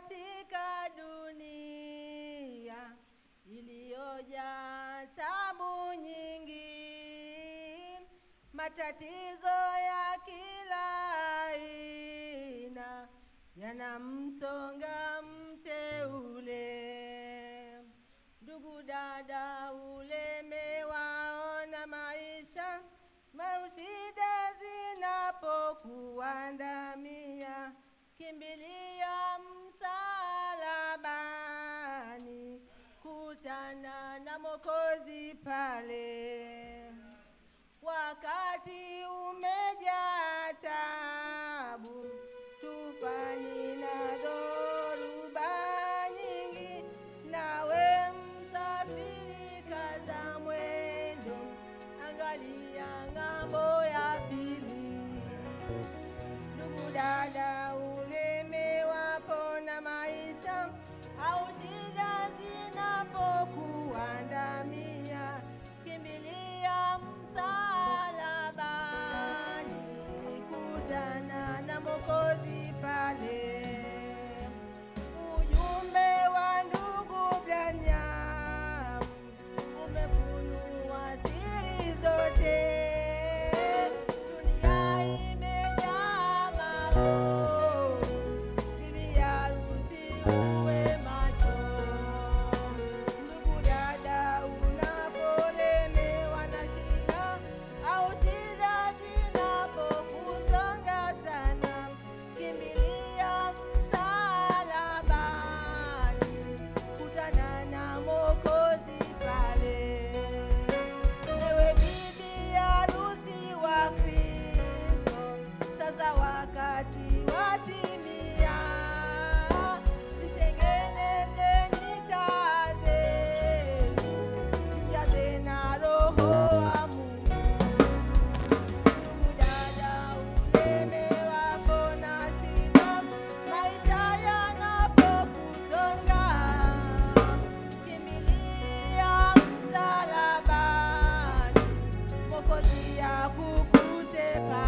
katika dunia iliyojaa taabu nyingi, matatizo ya kila aina yanamsonga mteule. Ndugu dada, ulemewaona maisha, shida zinapokuandamia, kimbilia msalabani, kutana na Mwokozi pale. Wakati umejaa taabu, tufani na dhoruba nyingi, nawe msafiri kaza mwendo, angalia ng'ambo ya pili. Ndugu dada, ulemewapo na maisha au shida zinapokuandamia, kimbilia msalabani, kutana na Mwokozi pale. Ujumbe wa ndugu Branham umefunua siri zote. Dunia imejaa maovu, bibi harusi uwe macho. Ndugu dada, unapolemewa na shida au shida zinapokusonga sana, kimbilia msalabani, kutana na Mwokozi pale. Ewe bibi harusi wa Kristo, sasa wakati watimia, zitengenezeni taa zenu, mjaze na Roho wa Mungu. Ndugu dada, ulemewapo na shida, maisha yanapokusonga, kimbilia msalabani, Mwokozi akukute pale.